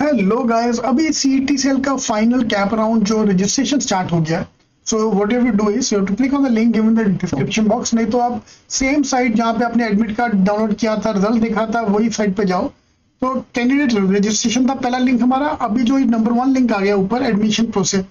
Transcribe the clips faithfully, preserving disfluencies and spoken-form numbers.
Hello guys, अभी CET cell का final CAP round जो रजिस्ट्रेशन स्टार्ट हो गया है। So what you do is you to click on the link given in the description box, नहीं तो आप सेम साइट जहां पे आपने एडमिट कार्ड डाउनलोड किया था, रिजल्ट देखा था, वही साइट पे जाओ। तो कैंडिडेट रजिस्ट्रेशन था पहला लिंक हमारा। अभी जो नंबर वन लिंक आ गया ऊपर, एडमिशन प्रोसेस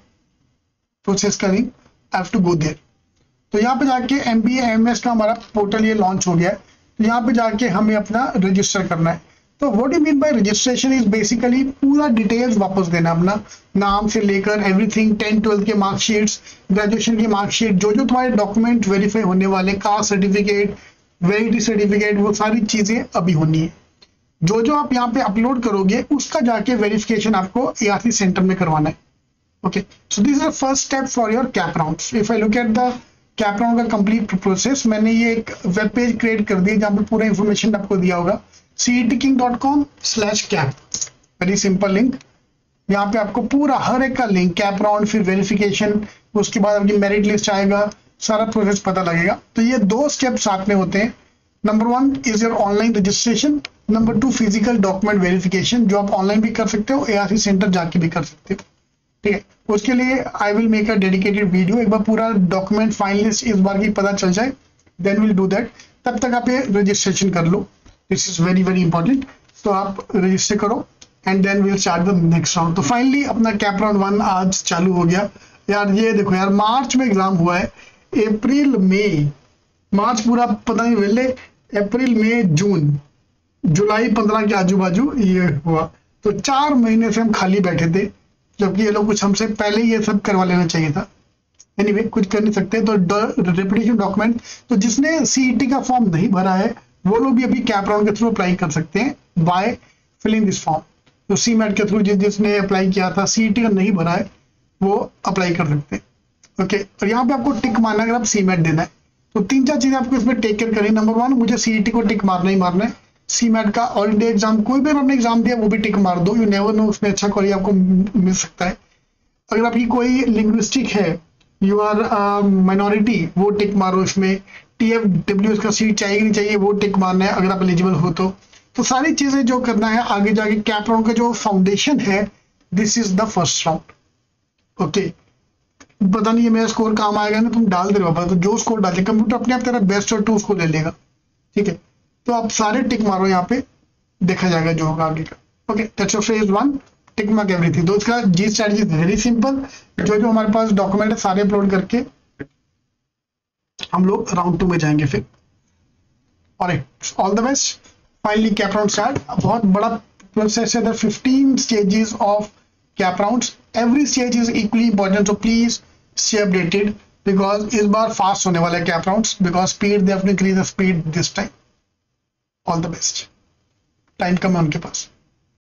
प्रोसेस का link, have to go there. तो यहाँ पे जाके एमबीए एमएस का हमारा पोर्टल ये लॉन्च हो गया है। तो यहाँ पे जाके हमें अपना रजिस्टर करना है। तो what you mean by registration is basically पूरा डिटेल्स वापस देना, अपना नाम से लेकर एवरीथिंग, टेंथ ट्वेल्थ के मार्कशीट्स, ग्रेजुएशन की मार्कशीट, जो जो तुम्हारे डॉक्यूमेंट वेरीफाई होने वाले, कास्ट सर्टिफिकेट, वैलिडिटी सर्टिफिकेट, वो सारी चीजें अभी होनी है। जो जो आप यहाँ पे अपलोड करोगे उसका जाके वेरिफिकेशन आपको एआरसी सेंटर में करवाना है। Okay, so this is the first step for your CAP round. If I look at the CAP round का कंप्लीट प्रोसेस, मैंने ये एक वेब पेज क्रिएट कर दिया जहाँ पे पूरा इंफॉर्मेशन आपको दिया होगा, C E T king dot com slash CAP. Very simple link. यहाँ पे आपको पूरा हर एक का लिंक, कैप राउंड, फिर वेरिफिकेशन, उसके बाद आपकी मेरिट लिस्ट आएगा, सारा प्रोसेस पता लगेगा। तो ये दो स्टेप साथ में होते हैं। Number one is your online registration, number two physical document verification, जो आप ऑनलाइन भी कर सकते हो, एआरसी सेंटर जाके भी कर सकते हो। ठीक है, उसके लिए I will make a dedicated video. एक बार पूरा डॉक्यूमेंट फाइनलिस्ट इस बार की पता चल जाए, देन विल डू दैट। तब तक आप ये रजिस्ट्रेशन कर लो, this is very very important. तो आप रजिस्टर करो and then will start the next round. तो फाइनली अपना कैप राउंड वन आज चालू हो गया यार। ये देखो यार, मार्च में एग्जाम हुआ है, अप्रैल मई, मार्च पूरा पता नहीं मिले, अप्रैल मई जून जुलाई पंद्रह के आजू बाजू ये हुआ। तो चार महीने से हम खाली बैठे थे, जबकि ये लोग कुछ हमसे पहले ये सब करवा लेना चाहिए था। एनीवे anyway, कुछ कर नहीं सकते। तो रेपुटेशन डॉक्यूमेंट, तो जिसने सीईटी का फॉर्म नहीं भरा है वो लोग भी अभी कैप राउंड के थ्रू अप्लाई कर सकते हैं बाय फिलिंग दिस फॉर्म। तो सी मैट के थ्रू जिस जिसने अप्लाई किया था, सीईटी का नहीं भरा है, वो अप्लाई कर सकते हैं। ओके, और यहाँ पे आपको टिक मारना है अगर आप सी मैट देना है। तो तीन चार चीजें आपको इसमें टेक केयर करनी। नंबर वन, मुझे सीईटी को टिक मारना ही मारना है। सी मैट का ऑल इंडिया एग्जाम, कोई भी आपने एग्जाम दिया वो भी टिक मार दो। यू नेवर नो, उसमें अच्छा कॉलेज आपको मिल सकता है। अगर आपकी कोई लिंग्विस्टिक है, यू आर माइनॉरिटी, वो टिक मारो इसमें। टीएफ डब्ल्यू का सीट चाहिए नहीं चाहिए, वो टिक मारना है अगर आप एलिजिबल हो तो। तो सारी चीजें जो करना है आगे जाके कैप राउंड का जो फाउंडेशन है, this is the first round. Okay, पता नहीं ये मेरा स्कोर काम आएगा ना, तुम डाल दे बाबा। तो जो स्कोर डाले कंप्यूटर अपने आप तेरा बेस्ट और टू स्कोर ले लेगा। ठीक है, तो आप सारे टिक मारो, यहाँ पे देखा जाएगा जो होगा आगे का। Okay, that's your phase one, tick mark everything. तो इसका जी स्ट्रेटजी वेरी सिंपल। जो जो हमारे पास डॉक्यूमेंट है सारे अपलोड करके हम लोग राउंड टू में जाएंगे फिर। और all the best. Finally cap round start. बहुत बड़ा प्रोसेस है, fifteen stages of cap rounds. Every stage is equally important, so please stay updated, because इस बार फास्ट होने वाला है cap rounds, because speed they have to increase the speed this time. All the best. Time कम है उनके पास।